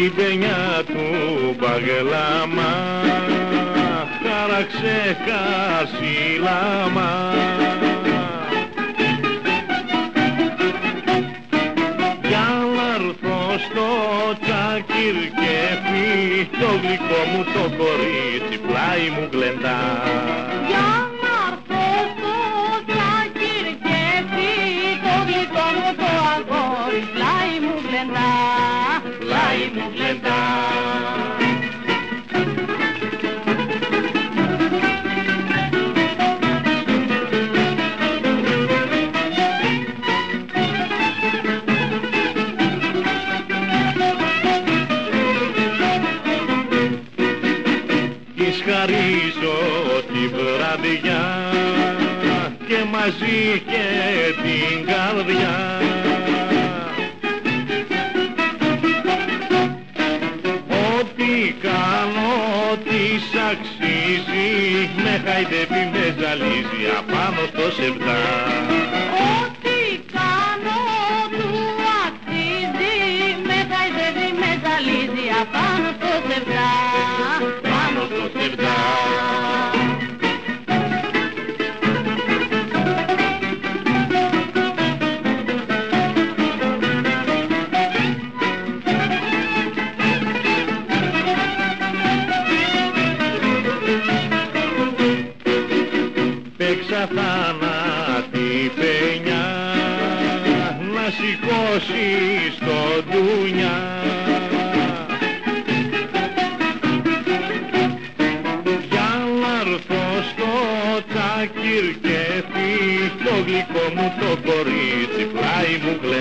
την παινιά του μπαγελάμα, χάραξε χασίλαμα. Για να έρθω στο Τσακυρκέφι, το γλυκό μου το κορίτσι πλάι μου γλεντά. Για να έρθω στο Τσακυρκέφι, το γλυκό μου το αγόρι πλάι μου γλεντά, πλάι μου γλεντά. Της χαρίζω τη βραδιά και μαζί και την καρδιά. Ό,τι κάνω της αξίζει, με χαϊδεύει, με ζαλίζει απάνω στο σεβδά. Ό,τι κάνω του αξίζει, με χαϊδεύει, με ζαλίζει απάνω στο σεβδά, πάνω στο σεβδά. Παίξα θάνατη παινιά, να σηκώσεις το ντουνιά. Για να έρθω στο Τσακυρκέφι, το γλυκό μου το κορίτσι πλάι μου γλεντά.